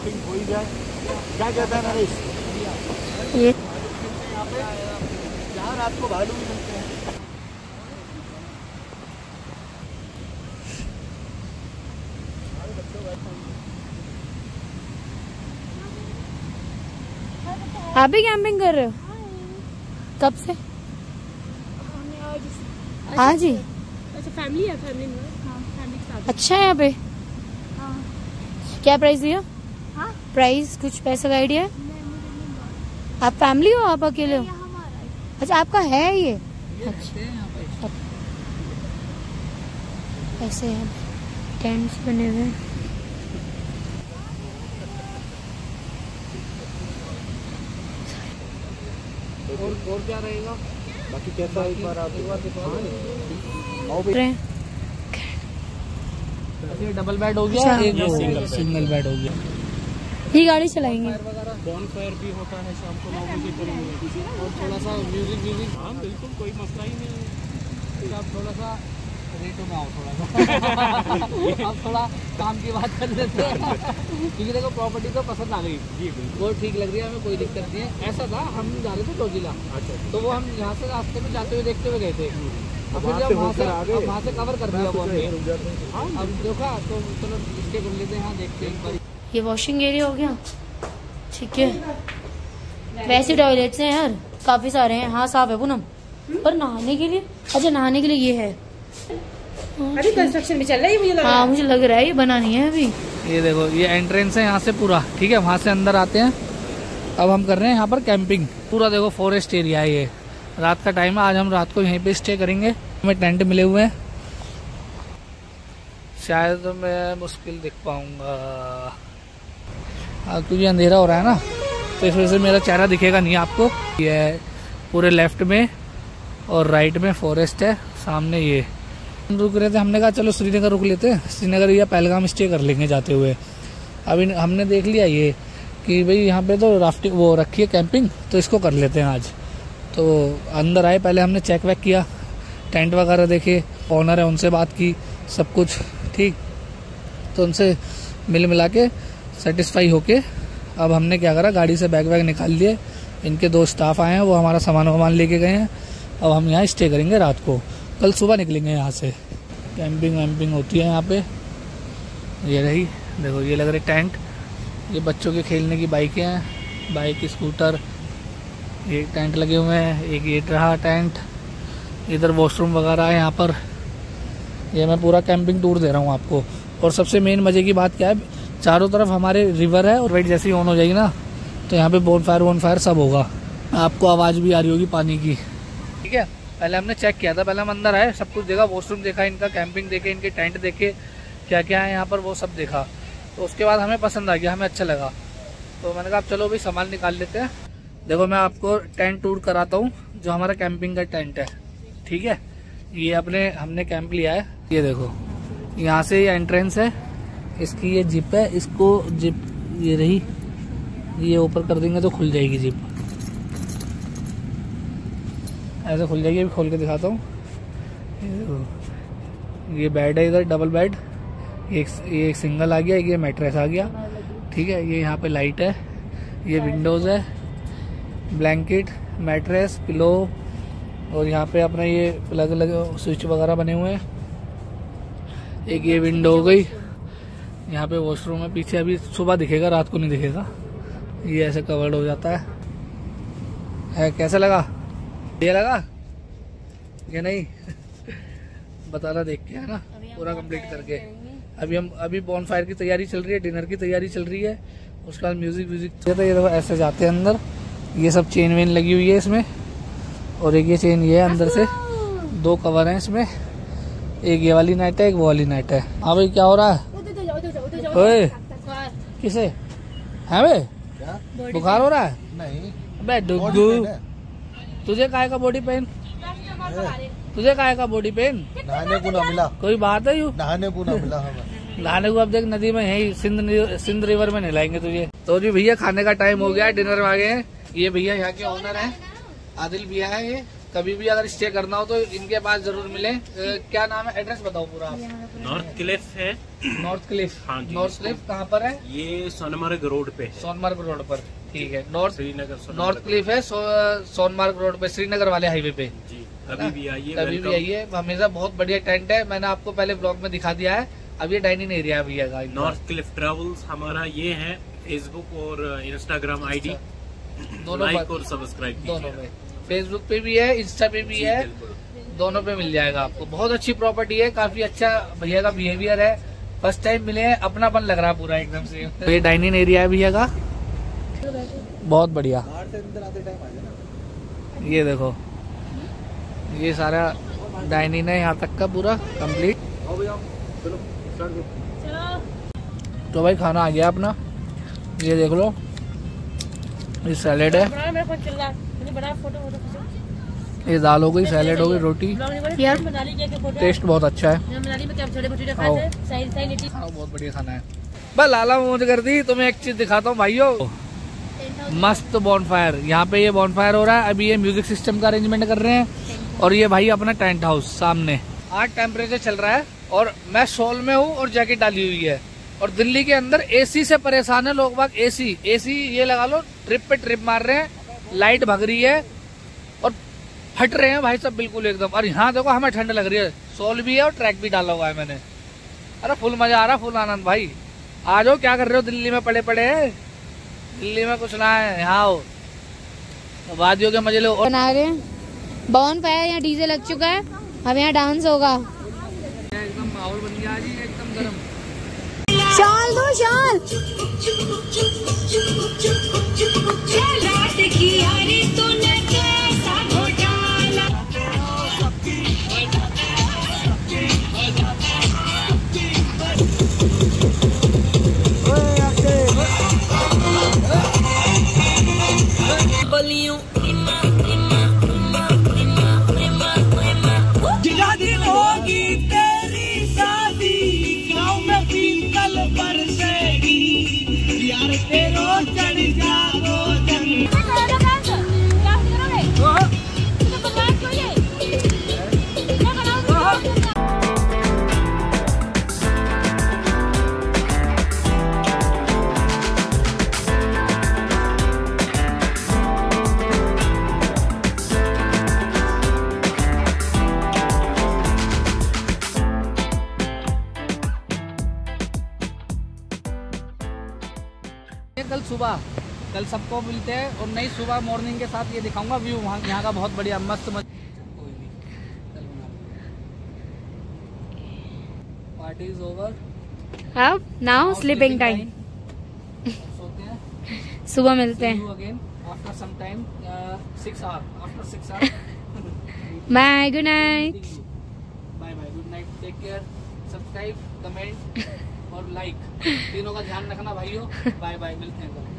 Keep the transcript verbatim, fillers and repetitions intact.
Camping हो ही जाए। क्या कहता है नरेश? ये यहाँ पे जहाँ रात को भालू भी मिलते हैं। आप भी कैंपिंग कर रहे हो? कब से? आज ही? अच्छा फैमिली है, फैमिली में। हाँ, फैमिली के साथ। अच्छा है यहाँ पे। हाँ। क्या प्राइस दिया? हाँ? प्राइस कुछ पैसे का आइडिया है? आप फैमिली हो, आप अकेले हो? अच्छा आपका है ये? अच्छा ऐसे है, टेंट्स बने हुए हैं। और और क्या रहेगा बाकी? कैसा एक बार आप एक बार दिखाओ। ये डबल बेड हो गया, एक सिंगल सिंगल बेड हो गया। ये गाड़ी चलाएंगे। बॉन फायर भी होता है शाम को नौ बजे करेंगे और थोड़ा सा म्यूजिक म्यूजिक। हाँ बिल्कुल, कोई मसला ही नहीं है। फिर आप थोड़ा सा रेटों में आओ, थोड़ा सा अब थोड़ा काम की बात कर लेते हैं क्योंकि देखो प्रॉपर्टी तो पसंद आ गई जी, वो ठीक लग रही है, हमें कोई दिक्कत नहीं है। ऐसा था हम जा रहे थे जोजिला, तो वो हम यहाँ से रास्ते में जाते हुए देखते हुए गए थे। अब फिर जब वहाँ से वहाँ से कवर कर दिया वो हमने, अब देखा तो चलो इसके कर लेते हैं। हाँ देखते हैं एक बार। ये वॉशिंग एरिया हो गया, ठीक है। वैसे टॉयलेट्स हैं यार, काफी सारे हैं। हाँ साफ है पूनम, पर नहाने के लिए, अच्छा नहाने के लिए ये है। अभी कंस्ट्रक्शन में चल रहा है मुझे लग रहा है। हाँ मुझे लग रहा है ये बना नहीं है अभी। ये देखो ये एंट्रेंस है यहाँ से पूरा, ठीक है। वहाँ से अंदर आते हैं। अब हम कर रहे हैं यहाँ पर कैंपिंग। पूरा देखो फॉरेस्ट एरिया है ये। रात का टाइम है, आज हम रात को यहीं पे स्टे करेंगे। हमें टेंट मिले हुए हैं। शायद मैं मुश्किल दिख पाऊंगा क्योंकि अंधेरा हो रहा है ना, तो इस वजह से मेरा चेहरा दिखेगा नहीं आपको। ये पूरे लेफ्ट में और राइट में फॉरेस्ट है, सामने ये रुक रहे थे। हमने कहा चलो श्रीनगर रुक लेते हैं, श्रीनगर या पहलगाम स्टे कर लेंगे जाते हुए। अभी हमने देख लिया ये कि भाई यहाँ पे तो राफ्टिंग वो रखी है कैंपिंग, तो इसको कर लेते हैं आज। तो अंदर आए, पहले हमने चेक वेक किया, टेंट वगैरह देखे, ऑनर है उनसे बात की, सब कुछ ठीक। तो उनसे मिल मिला के सेटिस्फाई होके अब हमने क्या करा, गाड़ी से बैग वैग निकाल लिए। इनके दो स्टाफ आए हैं, वो हमारा सामान वामान लेके गए हैं। अब हम यहाँ स्टे करेंगे रात को, कल सुबह निकलेंगे यहाँ से। कैंपिंग वैम्पिंग होती है यहाँ पे। ये रही देखो, ये लग रहे टेंट। ये बच्चों के खेलने की बाइकें हैं, बाइक स्कूटर। ये टेंट लगे हुए हैं, एक ये रहा टेंट। इधर वॉशरूम वगैरह है यहाँ पर। ये मैं पूरा कैंपिंग टूर दे रहा हूँ आपको। और सबसे मेन मजे की बात क्या है, चारों तरफ हमारे रिवर है और लाइट जैसी ऑन हो जाएगी ना, तो यहाँ पे बोन फायर वोन फायर सब होगा। आपको आवाज़ भी आ रही होगी पानी की, ठीक है। पहले हमने चेक किया था, पहले हम अंदर आए, सब कुछ देखा, वॉशरूम देखा, इनका कैंपिंग देखे, इनके टेंट देखे, क्या क्या है यहाँ पर वो सब देखा। तो उसके बाद हमें पसंद आ गया, हमें अच्छा लगा। तो मैंने कहा चलो भाई सामान निकाल लेते हैं। देखो मैं आपको टेंट टूर कराता हूँ, जो हमारा कैंपिंग का टेंट है, ठीक है। ये अपने हमने कैंप लिया है। ये देखो यहाँ से ये एंट्रेंस है, इसकी ये जिप है, इसको जिप ये रही, ये ऊपर कर देंगे तो खुल जाएगी जिप, ऐसे खुल जाएगी। अभी खोल के दिखाता हूँ। ये देखो, ये बेड है इधर, डबल बेड। एक ये एक सिंगल आ गया, एक ये मैट्रेस आ गया, ठीक है। ये यहाँ पे लाइट है, ये विंडोज है, ब्लैंकेट, मैट्रेस, पिलो, और यहाँ पे अपना ये अलग अलग स्विच वगैरह बने हुए हैं। एक ये विंडो हो गई, यहाँ पे वॉशरूम है पीछे, अभी सुबह दिखेगा, रात को नहीं दिखेगा। ये ऐसे कवर्ड हो जाता है, है कैसा लगा? ये लगा या नहीं बताना देख के, है ना, पूरा कंप्लीट करके। अभी हम अभी बॉन फायर की तैयारी चल रही है, डिनर की तैयारी चल रही है, उसके बाद म्यूजिक व्यूजिक। तो ये देखो ऐसे जाते हैं अंदर, ये सब चेन वेन लगी हुई है इसमें, और एक ये चेन ये है अंदर से, दो कवर हैं इसमें, एक ये वाली नेट है, एक वो वाली नेट है। हाँ भाई क्या हो रहा है? ओए किसे है बे? बुखार हो रहा है? नहीं अबे डुग्गू, तुझे काहे का बॉडी पेन? तुझे काहे का बॉडी पेन? नहाने को ना मिला, कोई बात है यू? नहाने को ना मिला हमें। नहाने को अब देख नदी में, यही सिंध सिंध रिवर में नहलाएंगे तुझे। तो जी भैया खाने का टाइम हो गया है, डिनर में आ गए हैं। ये भैया यहाँ के ओनर हैं, आदिल भैया है ये, कभी भी अगर स्टे करना हो तो इनके पास जरूर मिले। क्या नाम है, एड्रेस बताओ पूरा आप। नॉर्थ क्लिफ है। नॉर्थ क्लिफ, हाँ जी। नॉर्थ क्लिफ कहाँ पर है? ये सोनमर्ग रोड पे है। सोनमर्ग रोड पर, ठीक है। नॉर्थ श्रीनगर नॉर्थ क्लिफ है, सो, सोनमर्ग रोड पे, श्रीनगर वाले हाईवे पे जी। कभी भी आइए, कभी भी आइए, हमेशा बहुत बढ़िया टेंट है। मैंने आपको पहले ब्लॉग में दिखा दिया है। अब ये डाइनिंग एरिया भी है। नॉर्थ क्लिफ ट्रेवल्स हमारा ये है, फेसबुक और इंस्टाग्राम आईडी दोनों लाइक और सब्सक्राइब दोनों पे, फेसबुक पे भी है, इंस्टा पे भी है, दोनों पे मिल जाएगा आपको। बहुत अच्छी प्रॉपर्टी है, काफी अच्छा भैया का बिहेवियर है। फर्स्ट टाइम मिले हैं, अपनापन लग रहा है पूरा एकदम से। तो ये डाइनिंग एरिया है भैया का, बहुत बढ़िया। ये देखो, ये सारा डाइनिंग है यहाँ तक का पूरा कंप्लीट। तो भाई खाना आ गया अपना, ये देख लो, ये सैलेड है, ये दाल हो गई, सैलेड हो गई, रोटी। यार टेस्ट बहुत अच्छा है, बहुत बढ़िया खाना है। बस लाला मोज कर दी। तुम्हें एक चीज दिखाता हूँ भाइयों, मस्त बॉनफायर। यहाँ पे ये बॉनफायर हो रहा है। अभी ये म्यूजिक सिस्टम का अरेंजमेंट कर रहे हैं, और ये भाई अपना टेंट हाउस सामने। आज टेम्परेचर चल रहा है और मैं शॉल में हूँ और जैकेट डाली हुई है। और दिल्ली के अंदर एसी से परेशान है लोग बाग। एसी एसी ये लगा लो, ट्रिप पे ट्रिप मार रहे हैं, लाइट भग रही है और फट रहे हैं भाई सब बिल्कुल एकदम। और यहाँ देखो हमें ठंड लग रही है, शॉल भी है और ट्रैक भी डाला हुआ है मैंने। अरे फुल मजा आ रहा, फुल आनंद भाई। आ जाओ, क्या कर रहे हो दिल्ली में पड़े पड़े? दिल्ली में कुछ ना है, यहाँ आओ, वादियों के मजे लो। बना रहे हैं बॉन फायर, यहाँ डीजे लग चुका है, अब यहाँ डांस होगा। एकदम माहौल बन गया जी, एकदम गर्म। शाल दो शाल। कल सुबह कल सबको मिलते हैं और नई सुबह मॉर्निंग के साथ ये दिखाऊंगा व्यू वहाँ यहाँ का बहुत बढ़िया मस्त मस्त। पार्टी इज ओवर, अब नाउ स्लीपिंग टाइम। सोते हैं, सुबह मिलते हैं। Again after some time, six hour after six hour. Bye, good night. Bye bye, good night, take care, subscribe, comment और लाइक, तीनों का ध्यान रखना भाइयों। बाय बाय, मिलते हैं कल।